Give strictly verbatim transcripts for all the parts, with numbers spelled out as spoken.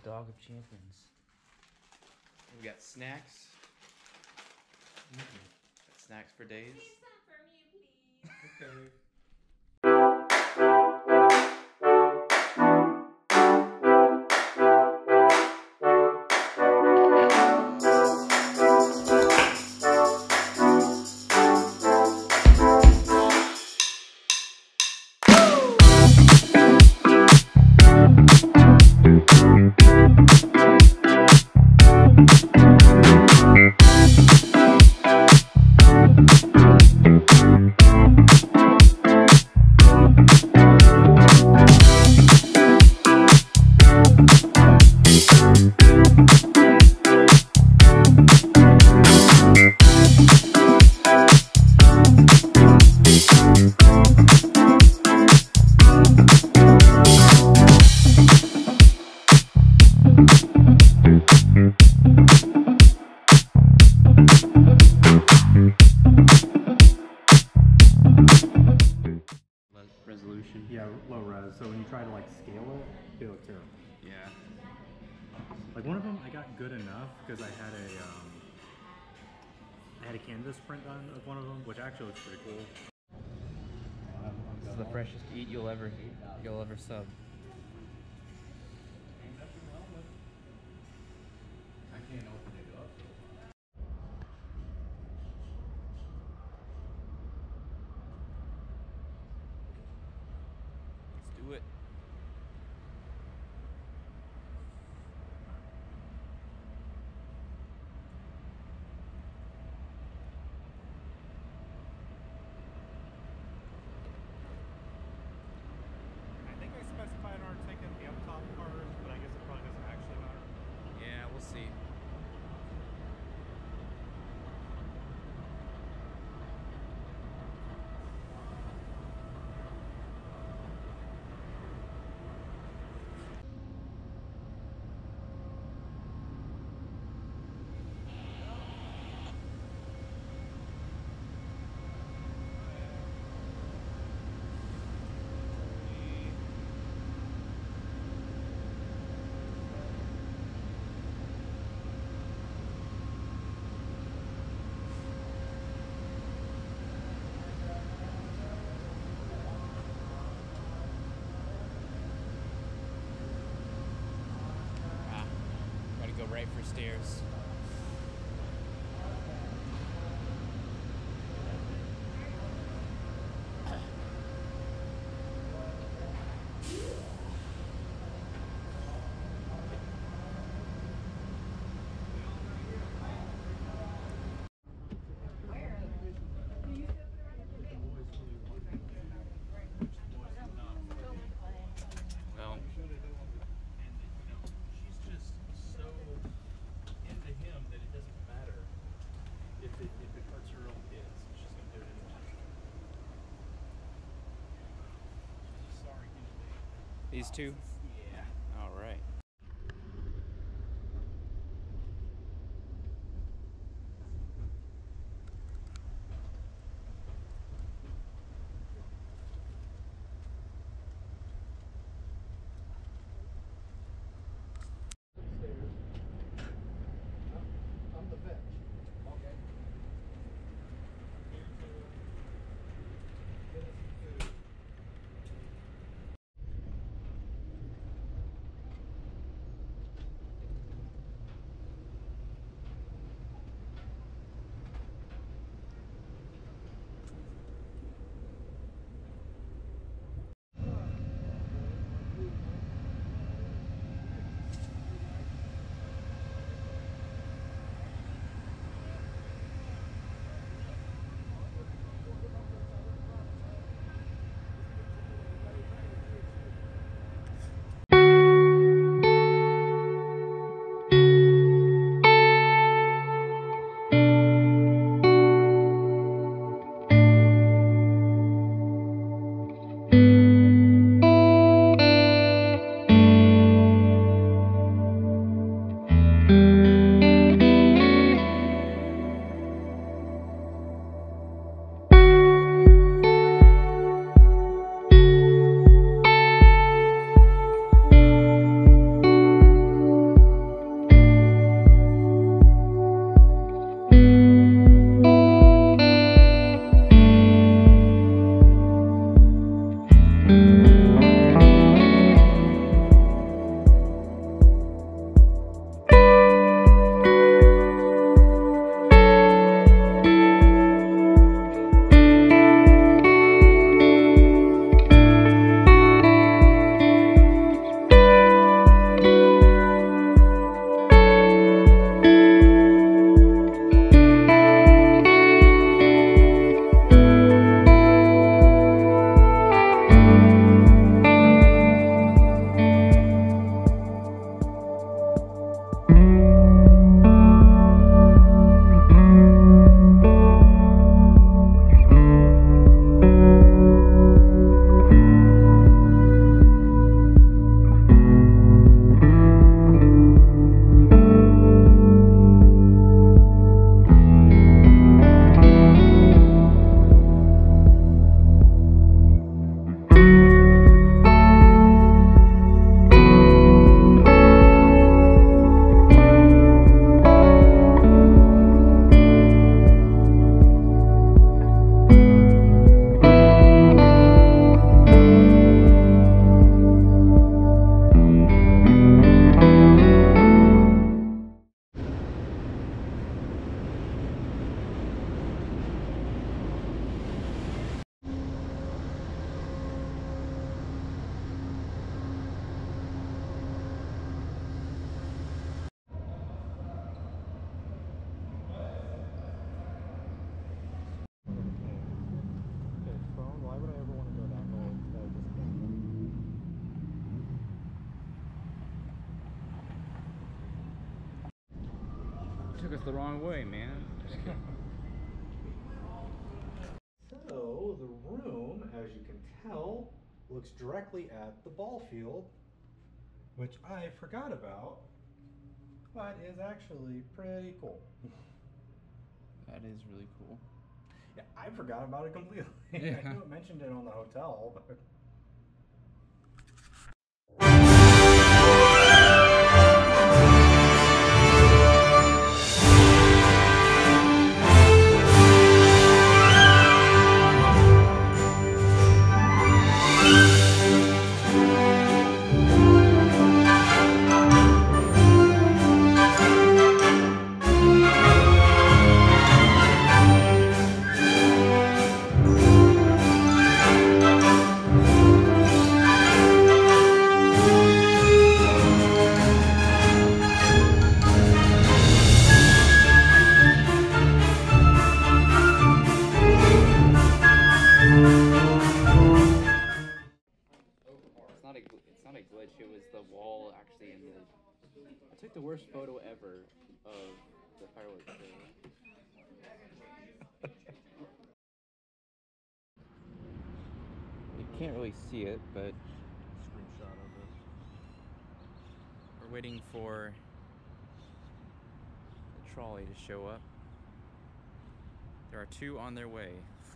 dog of champions. We got snacks. Mm-hmm. Got snacks for days. Save some for me, please. Okay. Resolution. Yeah, low res. So when you try to like scale it, they look terrible. Yeah. Like one of them, I got good enough because I had a um, I had a canvas print done of one of them, which actually looks pretty cool. Um, This is the freshest eat you'll ever you'll ever sub. I can't open it up. Let's do it. I think I specified our ticket the up top part, but I guess it probably doesn't actually matter. Yeah, we'll see. Go right for stairs. Well, She's just so into him that it doesn't matter if it if it hurts her own kids. She's gonna do it anyway. Sorry, these two? Yeah. All right. I'm the vet. Okay. Took us the wrong way, man. So, the room, as you can tell, looks directly at the ball field, which I forgot about, but is actually pretty cool. That is really cool. Yeah, I forgot about it completely. Yeah. I knew it mentioned it on the hotel, but... It was the wall actually in the... I took the worst photo ever of the fireworks show. You can't really see it, but... Screenshot of this. We're waiting for the trolley to show up. There are two on their way.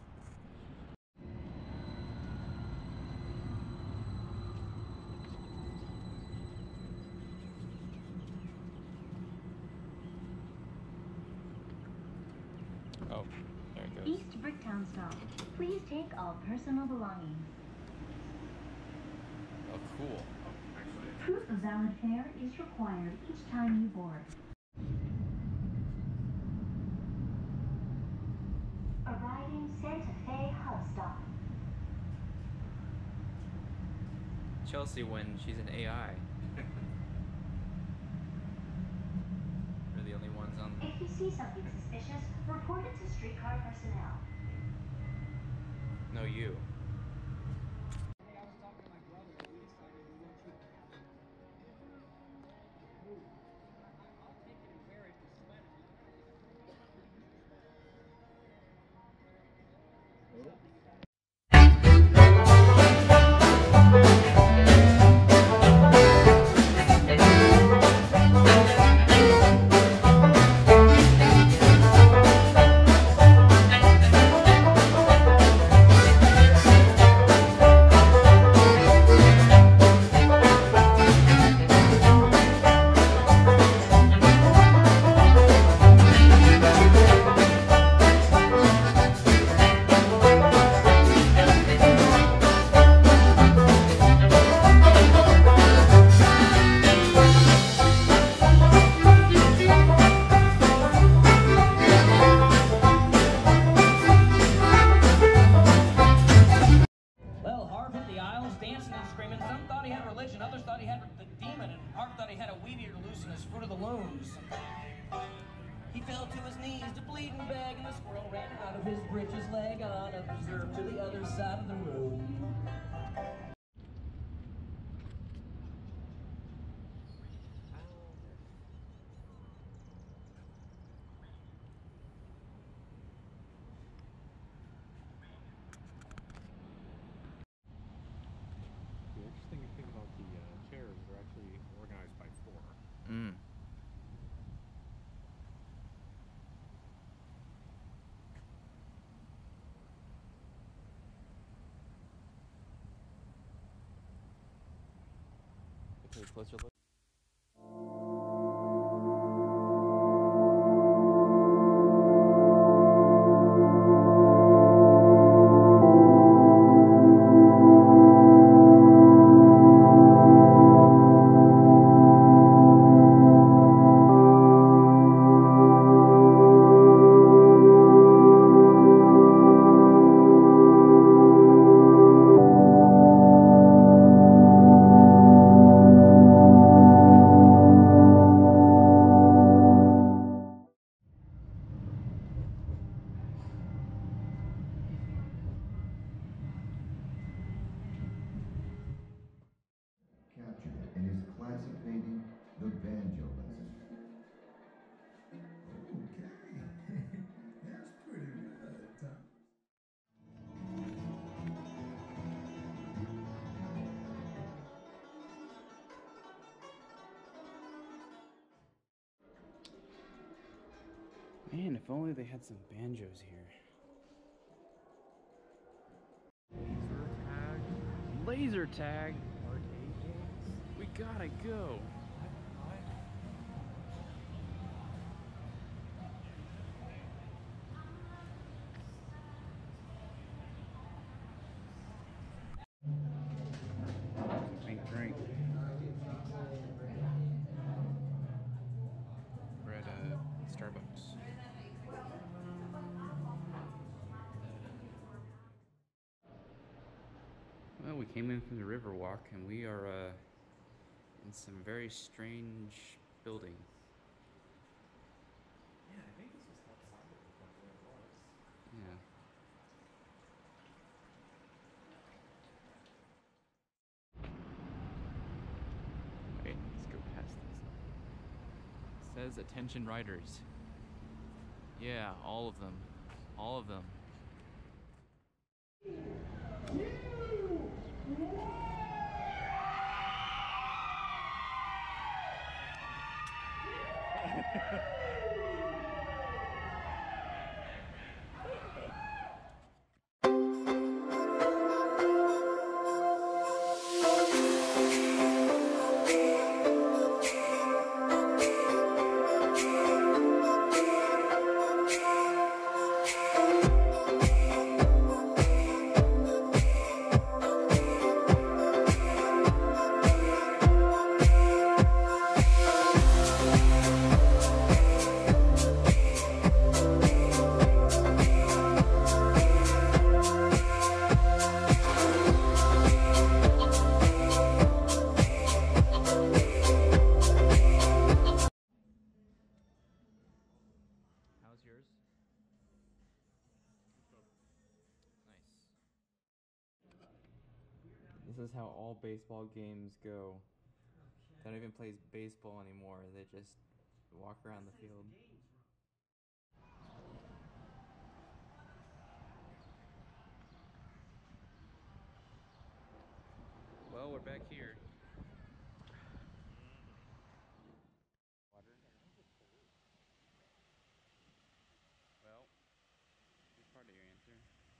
Oh, there it goes. East Bricktown stop. Please take all personal belongings. Oh, cool. Proof of valid fare is required each time you board. Arriving Santa Fe hub stop. Chelsey when she's an A I. We're the only ones on... If you see something suspicious, report it to streetcar personnel. No, you. Others thought he had the demon, and Harv thought he had a weed eater loose in his fruit of the looms. He fell to his knees, the bleeding bag, and the squirrel ran out of his breeches leg on, observed to the other side of the road. The interesting thing about the uh, chairs, they're actually organized by floor. Mm. Okay, closer look. Captured it in his classic painting, The Banjo Lesson. Man, if only they had some banjos here. Laser tag. Laser tag. Arcade games. We gotta go. Drink, drink. We're at uh, Starbucks. Well, we came in from the Riverwalk, and we are uh, in some very strange building. Yeah, I think this was outside of the where it was. Yeah. Wait, let's go past this. It says attention riders. Yeah, all of them. All of them. This is how all baseball games go. They don't even play baseball anymore. They just walk around the field. Well, we're back here. Water. Well, here's part of your answer.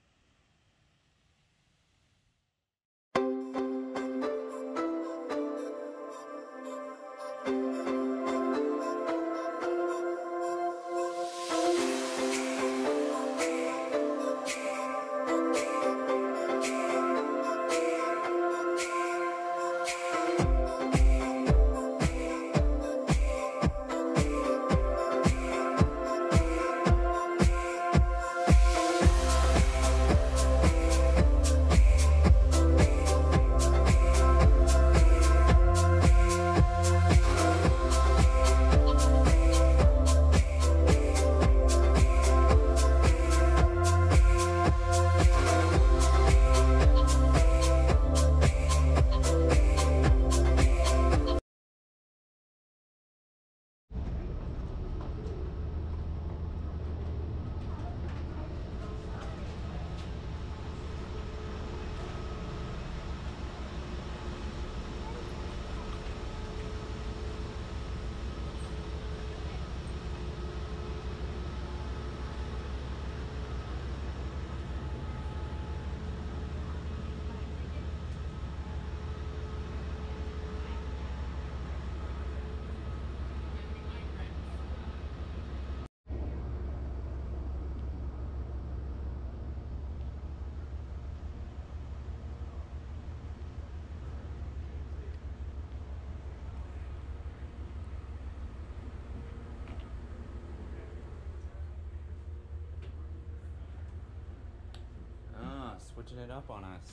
Switching it up on us.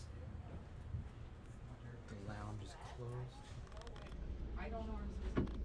The lounge is closed. I don't know where I'm supposed to be.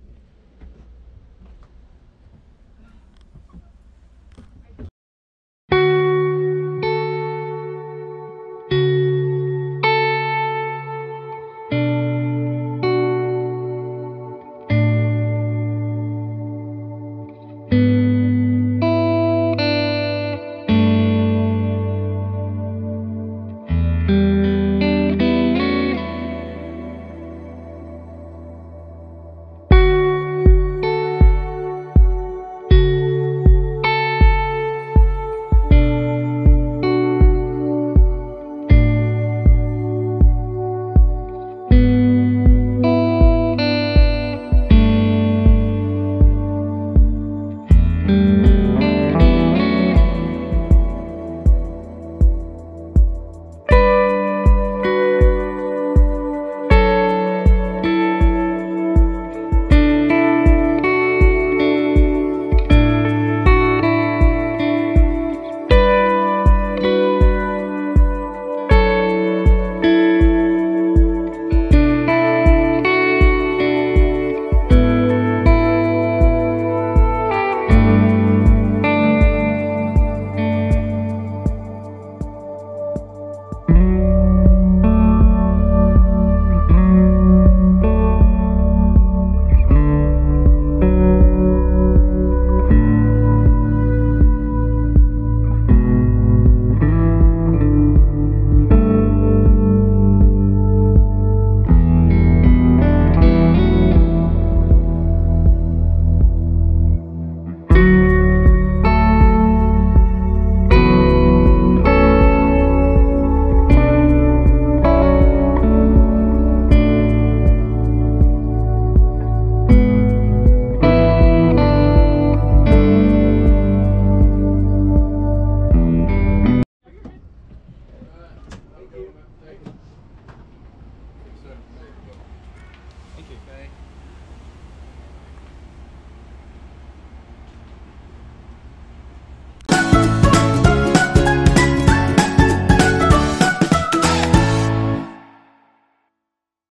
buffet.